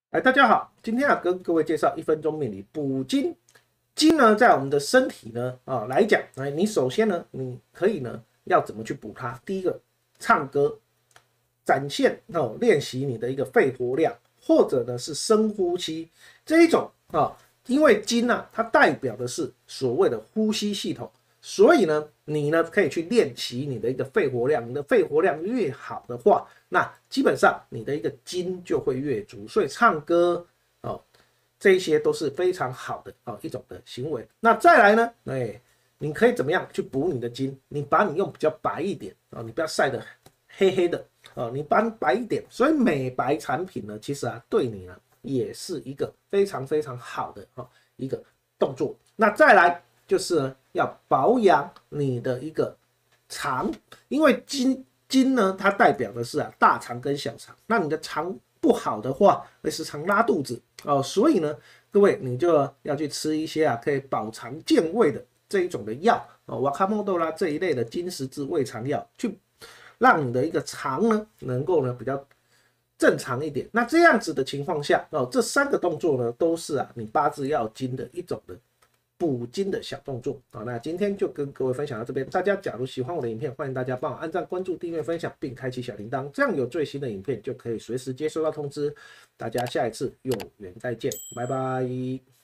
哎，大家好，今天跟各位介绍1分钟命理补金。金呢，在我们的身体呢来讲，你首先呢，你可以呢要怎么去补它？第一个，唱歌，展现练习你的一个肺活量，或者呢是深呼吸这一种因为金呢、它代表的是所谓的呼吸系统，所以呢，你呢可以去练习你的一个肺活量，你的肺活量越好的话，那基本上你的一个筋就会越足，所以唱歌这一些都是非常好的一种的行为。那再来呢，你可以怎么样去补你的筋？你把你用比较白一点你不要晒得黑黑的你帮白一点。所以美白产品呢，其实对你呢也是一个非常非常好的一个动作。那再来就是呢，要保养你的一个肠，因为筋呢，它代表的是大肠跟小肠。那你的肠不好的话，会时常拉肚子所以呢，各位你就要去吃一些可以保肠健胃的这一种的药瓦卡莫豆啦这一类的金十字胃肠药，去让你的一个肠呢能够呢比较正常一点。那这样子的情况下这3个动作呢都是你八字要精的一种的补金的小动作那今天就跟各位分享到这边。大家假如喜欢我的影片，欢迎大家帮我按赞、关注、订阅、分享，并开启小铃铛，这样有最新的影片就可以随时接收到通知。大家下一次有缘再见，拜拜。